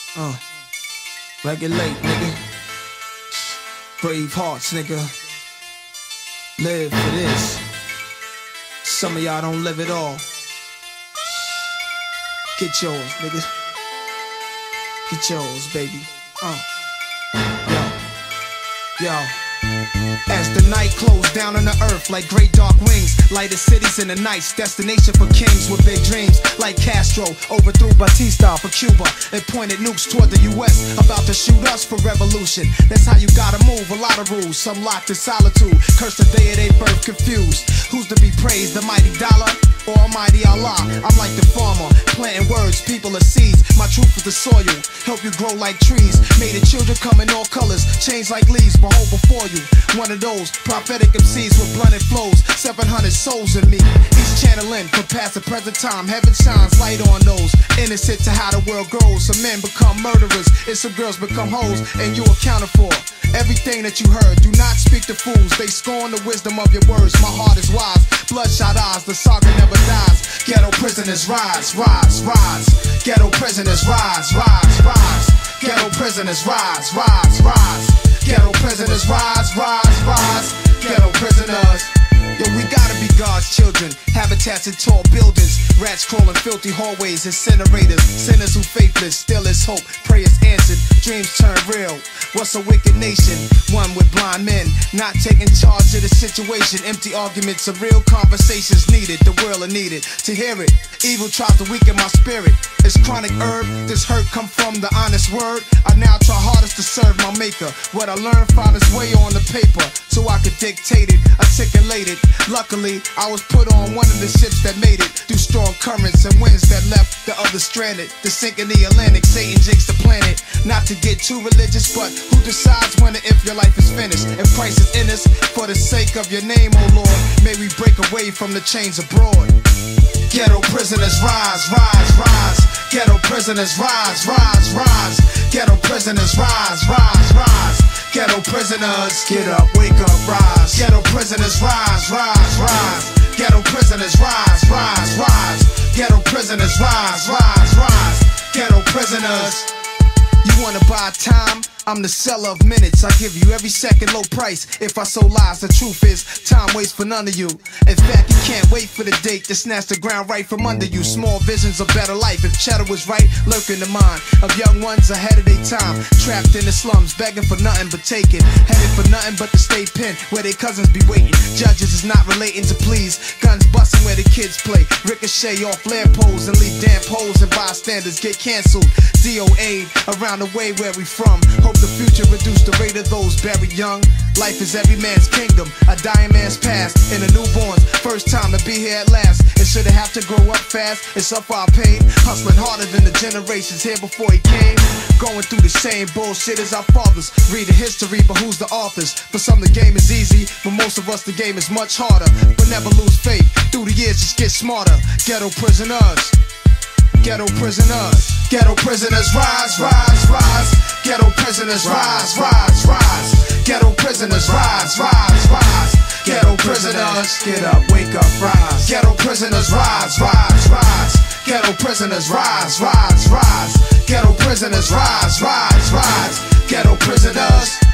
Uh, Regulate, nigga. Brave hearts, nigga. Live for this. Some of y'all don't live at all. Get yours, nigga. Get yours, baby. Yo. As the night closed down on the earth like great dark wings, lighter cities in the nights, destination for kings with big dreams. Like Castro overthrew Batista for Cuba and pointed nukes toward the US, about to shoot us for revolution. That's how you gotta move, a lot of rules, some locked in solitude, cursed the day of their birth, confused. Who's to be praised, the mighty dollar or Almighty Allah? I'm like the farmer, planting words, people are seeds. My truth is the soil, help you grow like trees. Made the children come in all colors, change like leaves. Behold before you, one of those prophetic MCs with blunted flows, 700 souls in me, each channeling from past to present time. Heaven shines light on those innocent to how the world grows. Some men become murderers and some girls become hoes, and you accounted for everything that you heard. Do not speak to fools, they scorn the wisdom of your words. My heart is wise, bloodshot eyes, the saga never dies. Ghetto prisoners rise, rise, rise. Ghetto prisoners rise, rise, rise. Ghetto prisoners rise, rise, rise. Ghetto prisoners rise, rise, rise. Ghetto prisoners. Yo, we gotta be God's children. Habitats in tall buildings, rats crawling filthy hallways, incinerators, sinners who faithless. Still is hope, prayers answered, dreams turn real. What's a wicked nation? One with blind men, not taking charge of the situation. Empty arguments of real conversations needed. The world are needed to hear it. Evil tries to weaken my spirit. It's chronic herb, this hurt come from the honest word. I now try hardest to serve my maker. What I learned found its way on the paper, so I could dictate it, articulate it. Luckily, I was put on one of the ships that made it through strong currents and winds that left the other stranded. The sink in the Atlantic, Satan jinxed the planet. Not to get too religious, but who decides when and if your life is finished? And Christ is in us for the sake of your name, oh Lord. May we break away from the chains abroad. Ghetto prisoners rise, rise, rise. Ghetto prisoners rise, rise, rise. Ghetto prisoners rise, rise, rise. Ghetto prisoners, get up, wake up, rise. Ghetto prisoners rise, rise, rise. Ghetto prisoners rise, rise, rise. Ghetto prisoners rise, rise, rise. Ghetto prisoners. You wanna buy time? I'm the seller of minutes. I give you every second low price. If I sold lies, the truth is time waits for none of you. In fact, you can't wait for the date to snatch the ground right from under you. Small visions of better life. If cheddar was right, lurk in the mind of young ones ahead of their time. Trapped in the slums, begging for nothing but taking. Headed for nothing but the state pen, where their cousins be waiting. Judges is not relating to please. Guns busting where the kids play. Ricochet off lamp poles and leave damn poles, and bystanders get canceled. DOA around the way where we from. Hope the future reduce the rate of those buried young. Life is every man's kingdom, a dying man's past, and a newborn's first time to be here at last. And should it have to grow up fast and suffer our pain, hustling harder than the generations here before he came, going through the same bullshit as our fathers. Read the history, but who's the authors? For some the game is easy, for most of us the game is much harder. But never lose faith, through the years just get smarter. Ghetto prisoners. Ghetto prisoners. Ghetto prisoners rise, rise, rise. Ghetto prisoners rise, rise, rise. Ghetto prisoners rise, rise, rise. Ghetto prisoners, get up, wake up, rise. Ghetto prisoners rise, rise, rise. Ghetto prisoners rise, rise, rise. Ghetto prisoners rise, rise, rise. Ghetto prisoners.